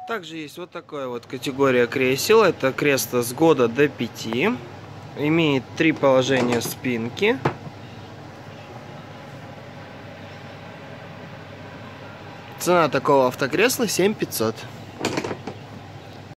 Также есть вот такая вот категория кресел. Это кресло с года до 5. Имеет 3 положения спинки. Цена такого автокресла 7500.